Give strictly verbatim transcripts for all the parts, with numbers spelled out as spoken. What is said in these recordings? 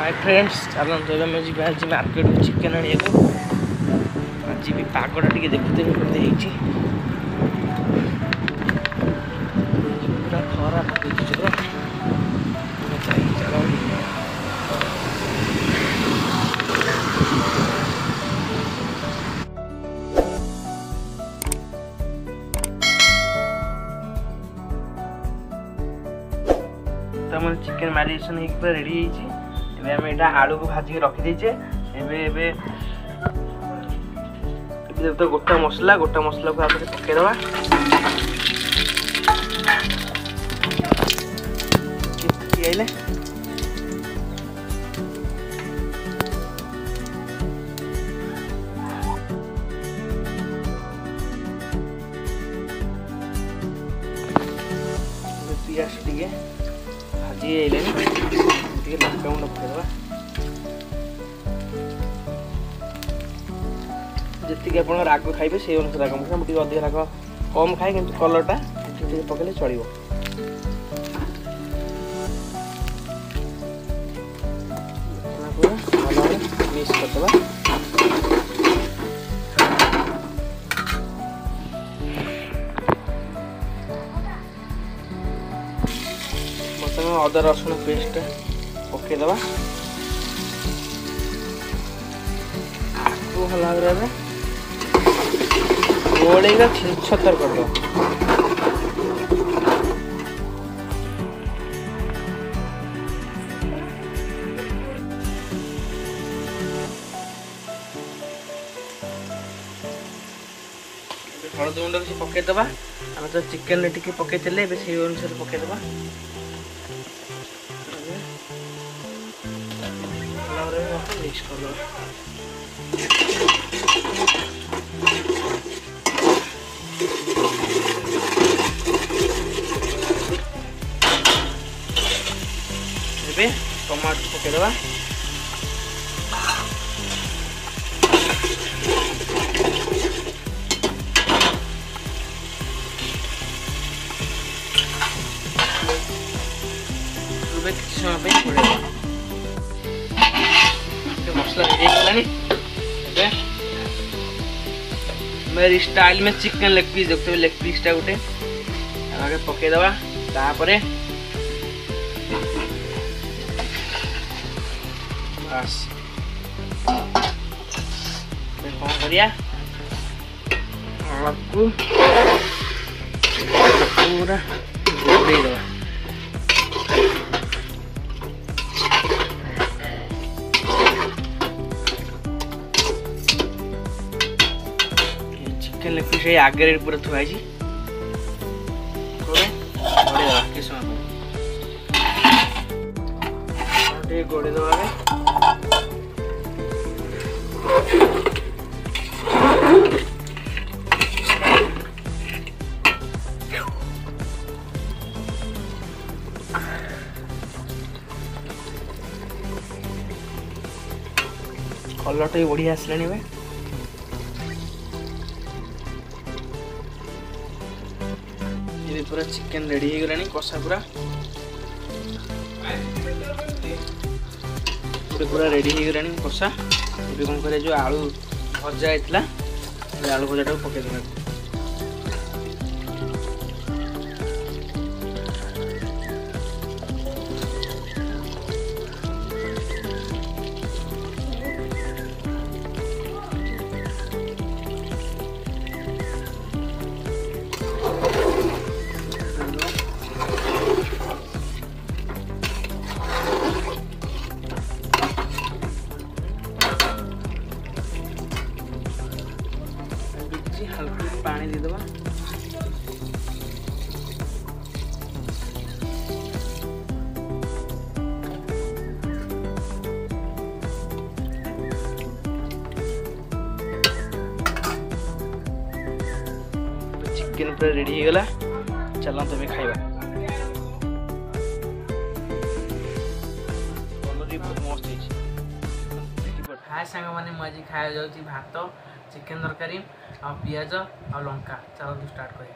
Hi friends, चलते आम जी market को चिकेन आने को। आज भी पागटा टे देखते पूरा खरा पकड़ चल तो मैंने चिकेन मैरिनेशन हो रेडी है। आम यहाँ आलू को भाजिक रखीदे। तो गोटा मसला गोटा मसला को आप पकईदे आइले पियाज टे भाजी आइले लंका गुंड पकईदे। जी आप राग खाइबे से अनुसार राग मसला मुझे अधिक राग कम खाए कि कलरटा पकड़े चलो। मिक्स करदे बर्तमान अदा रसुण पेस्ट पकईदे भल भाव गोलेगा छतर करद। हलदी गुंड किसी पकईदे आम तो चिकेन टे पकई से अनुसार पकईदे मिक्स कर टमाटो पकईदे किसी समय मसला रेडी मेरी स्टाइल में चिकन लेग पीस देखते लेग पीस टा गोटे आगे पकईदे तापर बस कौन करिया आपको पूरा गोटेदे चिकेन लेग पीस आगे पूरा थुआई किस गोड़े दे कलर टा बढ़िया आसलानी पूरा चिकेन रेडी हो गलानी कषा पूरा पूरा रेडी हो गलानी कषा। ये कौन कर जो आलू भजा होता आलू भजा टाक पकईदे हल्का पानी दे दबा चिकेन पूरा रेडी हो गला। चलो तुम्हें खाइबा मस्त हाय सांग मैंने मुझे खाया जाऊँगी भात चिकेन तरकारी आ पियाज आ लंका। चलो स्टार्ट करिए।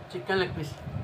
Chicken leg piece.